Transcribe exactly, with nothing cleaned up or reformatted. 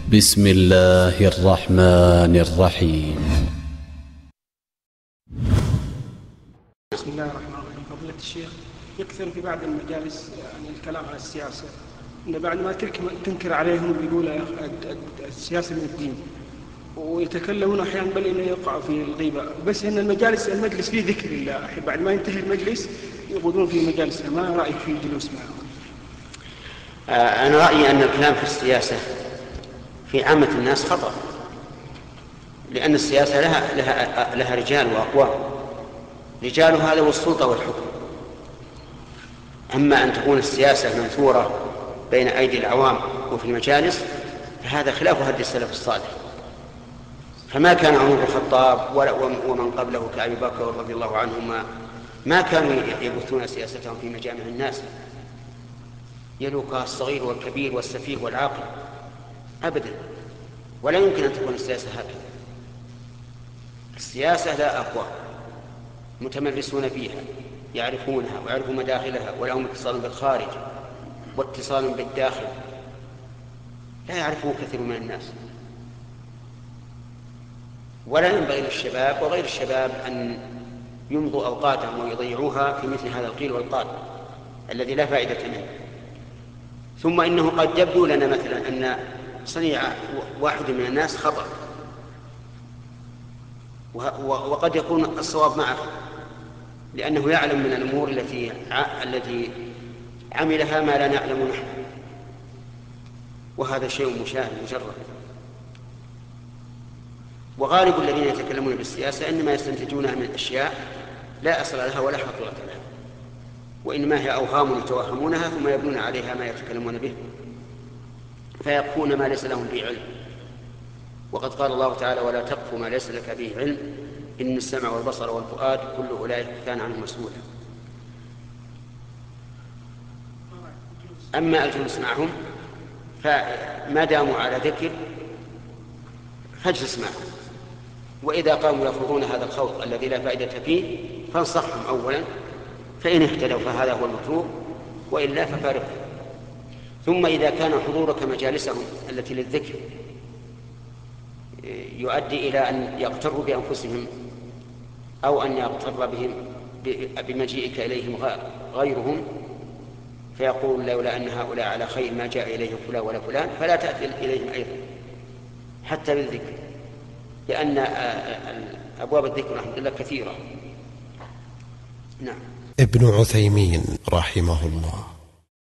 بسم الله الرحمن الرحيم. بسم الله الرحمن الرحيم. فضيلة الشيخ، يكثر في بعض المجالس يعني الكلام على السياسة، إن بعد ما تنكر عليهم بيقول السياسة من الدين، ويتكلمون أحيانا بل إنه يقع في الغيبة، بس إن المجالس المجلس فيه ذكر الله، بعد ما ينتهي المجلس يقودون في مجالس. ما رأيك في الجلوس معهم؟ أنا رأيي أن الكلام في السياسة في عامة الناس خطأ، لأن السياسة لها, لها, لها رجال وأقوام، رجال هذا والسلطة والحكم. أما أن تكون السياسة منثورة بين أيدي العوام وفي المجالس فهذا خلاف هدي السلف الصالح. فما كان عمر بن الخطاب ومن قبله كأبي بكر رضي الله عنهما ما كانوا يبثون سياستهم في مجامع الناس يلوكها الصغير والكبير والسفيه والعاقل أبدا، ولا يمكن أن تكون السياسة هكذا. السياسة لا أقوى متمرسون فيها يعرفونها ويعرفون مداخلها، ولهم اتصال بالخارج واتصال بالداخل لا يعرفه كثير من الناس. ولا ينبغي للشباب وغير الشباب أن يمضوا أوقاتهم ويضيعوها في مثل هذا القيل والقال الذي لا فائدة منه. ثم إنه قد يبدو لنا مثلا أن صنيع واحد من الناس خطأ، وقد يكون الصواب معه لأنه يعلم من الأمور التي التي عملها ما لا نعلم نحن، وهذا شيء مشاهد مجرد. وغالب الذين يتكلمون بالسياسة إنما يستنتجونها من أشياء لا أصل لها ولا حقيقة لها، وإنما هي أوهام يتوهمونها ثم يبنون عليها ما يتكلمون به، فيقفون ما ليس لهم به علم. وقد قال الله تعالى: ولا تقف ما ليس لك به علم إن السمع والبصر والفؤاد كل أولئك كان عنه مسؤولا. أما الجلوس معهم فما داموا على ذكر فاجلس معهم، وإذا قاموا يخوضون هذا الخوض الذي لا فائدة فيه فانصحهم أولا، فإن اهتدوا فهذا هو المطلوب، وإلا ففارقهم. ثم إذا كان حضورك مجالسهم التي للذكر يؤدي إلى أن يغتروا بأنفسهم أو أن يغتر بهم بمجيئك إليهم غيرهم، فيقول لولا أن هؤلاء على خير ما جاء إليهم فلان ولا فلان، فلا تأتي إليهم أيضا حتى بالذكر، لأن أبواب الذكر رحمة الله كثيرة. نعم. ابن عثيمين رحمه الله